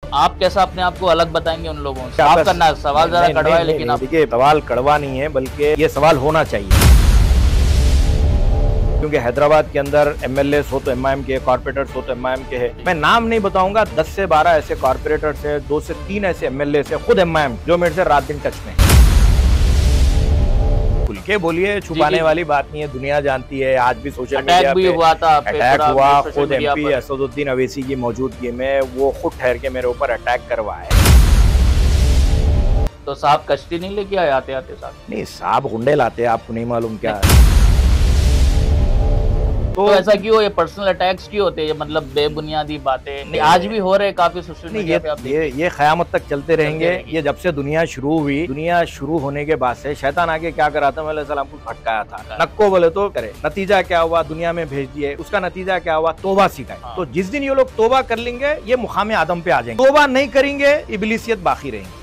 आप कैसा अपने आप को अलग बताएंगे उन लोगों से? आपका सवाल जरा कड़वा है, लेकिन आप देखिए सवाल कड़वा नहीं है, बल्कि ये सवाल होना चाहिए। क्योंकि हैदराबाद के अंदर एमएलए हो तो एमआईएम के, कॉर्पोरेटर्स हो तो एमआईएम के है। मैं नाम नहीं बताऊंगा, 10 से 12 ऐसे कॉर्पोरेटर्स है, 2 से 3 ऐसे एमएलए है, खुद एमआईएम, जो मेरे से रात दिन टच में। खुल के बोलिए, छुपाने वाली बात नहीं है, दुनिया जानती है। आज भी सोशल मीडिया पे हुआ था, अटैक हुआ, खुद एमपी असदुद्दीन अवैसी की मौजूदगी में वो खुद ठहर के मेरे ऊपर अटैक करवाए। तो साहब कश्ती नहीं लेके आए आते आते? साहब नहीं, साहब गुंडे लाते हैं, आपको नहीं मालूम क्या? तो ऐसा क्यों? ये पर्सनल अटैक्स क्यों होते हैं? मतलब बेबुनियादी बातें आज भी हो रहे काफी सोशल मीडिया पे। आप ये क़यामत तक चलते रहेंगे। ये जब से दुनिया शुरू हुई, दुनिया शुरू होने के बाद से शैतान आगे क्या करा था, सलाम को भटकाया था। नक्को बोले तो करे, नतीजा क्या हुआ? दुनिया में भेज दिए। उसका नतीजा क्या हुआ? तोबा सिखाई। तो जिस दिन ये लोग तोबा कर लेंगे, ये मुकाम आदम पे आ जाएंगे। तोबा नहीं करेंगे, इब्लिसियत बाकी रहेंगे।